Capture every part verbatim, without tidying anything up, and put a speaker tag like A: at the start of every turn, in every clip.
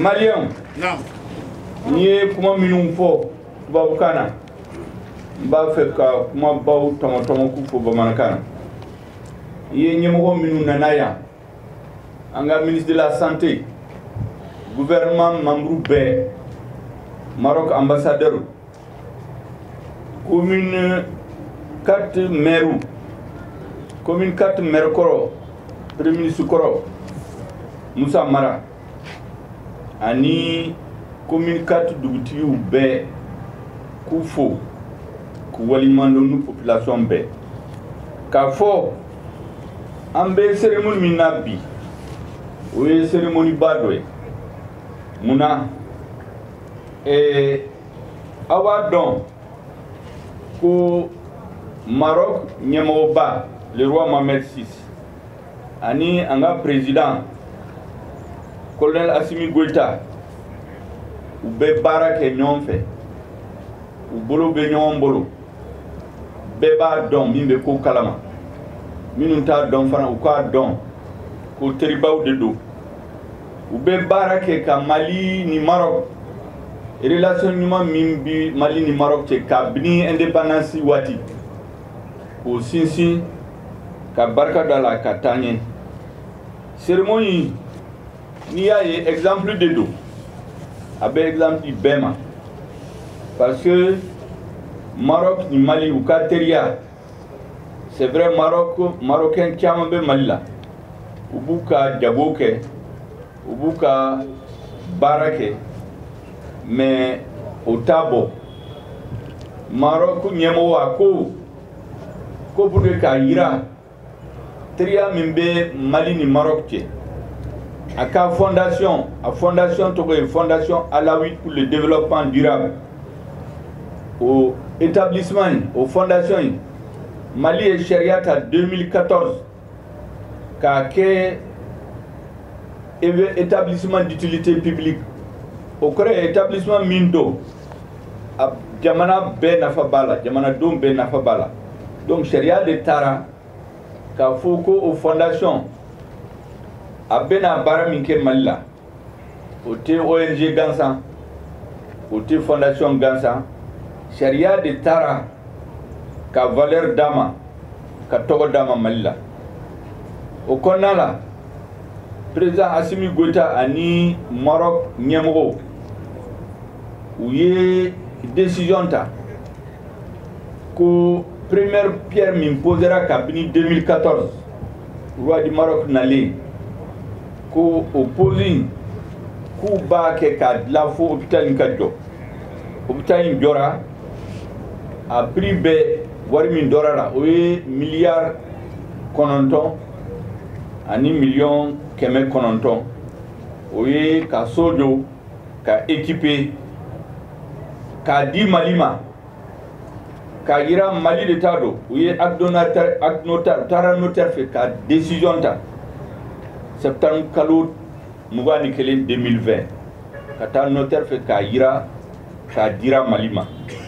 A: Malien.
B: Non.
A: Ni kuma minnu fɔ tubabukan na n b'a fɛ ka kumabaw tɔmɔtɔmɔ k'u fɔ bamanankan na i ye ɲɛmɔgɔ minnu nana yan an ka ministre de la santé gouvernement membre bɛɛ Maroc ambassadeur commune quatre maires commune quatre maires kɔrɔ premier ministre kɔrɔ Moussa Mara ani commune quatre dugutigiw bɛɛ k'u fo k'u waliɲumandɔn ni population bɛɛ k'a fɔ an bɛ cérémonie min na bi o ye cérémonie ba dɔ ye munna aw b'a dɔn ko Maroc ɲɛmɔgɔba le roi Mohamed six ani an ka président colonel Assimi Goïta u bɛ baara kɛ ɲɔgɔn fɛ u bolo bɛ ɲɔgɔn bolo bɛɛ b'a dɔn min bɛ ko kalama minnu t'a dɔn fana u k'a dɔn ko teribaw de don u bɛ baara kɛ ka Mali ni Maroc relation ɲuman min bi Mali ni Maroc cɛ kabini indépendance waati k'o sinsin ka barika da la ka taa ɲɛ cérémonie n'i y'a ye exemple de don a bɛ exemple di bɛɛ ma parce que Maroc ni Mali u ka teriya c'est vrai Maroc marocain caman bɛ Mali la u b'u ka jago kɛ u b'u ka baara kɛ mais o t'a bɔ Maroc ɲɛmɔgɔ a ko ko pour que k'a yira teriya min bɛ Mali ni Maroc cɛ a ka fondation a fondation tɔgɔ ye fondation Alaoui pour le développement durable o établissement o fondation yi Mali ye sariya ta deux mille quatorze k'a kɛ établissement d'utilité publique o kɔrɔ ye établissement min don a jamana bɛɛ nafa b'a la jamanadenw bɛɛ nafa b'a la donc sariya de taara k'a fɔ ko o fondation a bɛna baara min kɛ Mali la o tɛ O N G gansan o tɛ fondation gansan sariya de taara ka valeur d'a ma ka tɔgɔ d'a ma Mali la o kɔnɔna la président Assimi Goïta ani Maroc ɲɛmɔgɔw u ye décision ta ko première pierre min posera kabini deux mille quatorze roi du Maroc nalen ko o posi k'u b'a kɛ k'a dilan fo hôpital in ka jɔ hôpital in jɔra a prix bɛɛ wari min dɔra la o ye miliyari kɔnɔntɔn ani miliyɔn kɛmɛ kɔnɔntɔn o ye ka so jɔ ka équiper k'a di Mali ma k'a yira Mali de t'a don u ye acte notaire acte notaire u taara notaire fɛ ka décision ta septembre kalo mugan ni kelen deux mille vingt ka taa notaire fɛ k'a yira k'a dira Mali ma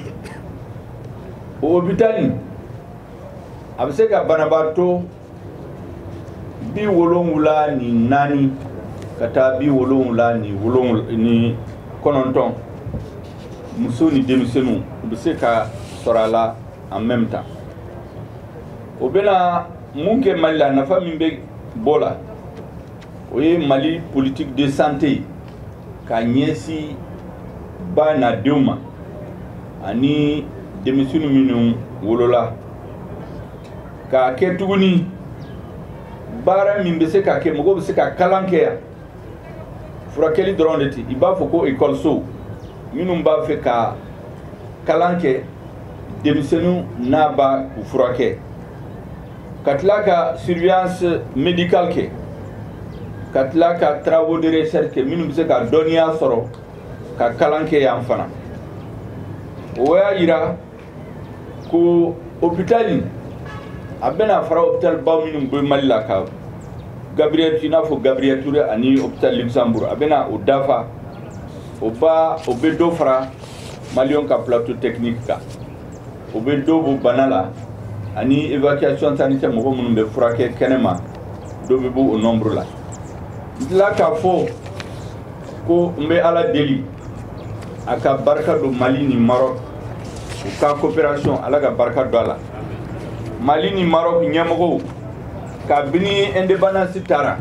A: o hôpital a bɛ se ka banabaatɔ bi wolonwula ni naani ka taa bi wolonwula ni wolonwula ni kɔnɔntɔn muso ni denmisɛnninw u bɛ se ka sɔrɔ a la en même temps o bɛna mun kɛ Mali la nafa min bɛ bɔ la o ye Mali politique de santé ka ɲɛsin ba nadenw ma ani denmisɛnninw minnu wolola k'a kɛ tuguni baara min bɛ se ka kɛ mɔgɔw bɛ se ka kalan kɛ yan furakɛli dɔrɔn de tɛ i b'a fɔ ko ekɔliso minnu b'a fɛ ka kalan kɛ denmisɛnninw n'a b'a u furakɛ ka tila ka surveillance médicale kɛ ka tila ka travaux de recherche kɛ minnu bɛ se ka dɔnniya sɔrɔ ka kalan kɛ yan fana o y'a yira ko hôpital in a bɛna fara hôpital baw minnu bɛ Mali la ka Gabriel i n'a fɔ Gabriel Touré ani hôpital Luxembourg a bɛna o dafa o ba o bɛ dɔ fara Malien ka plateau technique kan o bɛ dɔ bɔ bana la ani évacuation sanitaire mɔgɔ minnu bɛ furakɛ kɛnɛma dɔ bɛ bɔ o nombre la n tila k'a fɔ ko n bɛ ala deli a ka barika don Mali ni Maroc u ka coopération ala ka barika don a la Mali ni Maroc ɲɛmɔgɔw kabini indépendance taara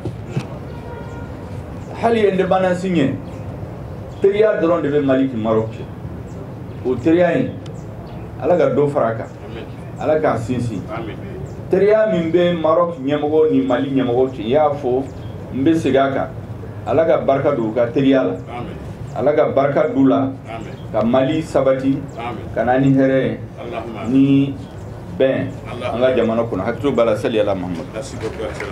A: hali indépendance ɲɛ teriya dɔrɔn de bɛ Mali ni Maroc cɛ o teriya in ala ka dɔ fara a kan ala k'a sinsin teriya min bɛ Maroc ɲɛmɔgɔw ni Mali ɲɛmɔgɔw cɛ n y'a fɔ n bɛ segin a kan ala ka barika don u ka teriya la ala ka barika d'u la ka Mali sabati ka na ni hɛrɛ ni bɛn an ka jamana kɔnɔ hakili b'a la sali ala Muhamadu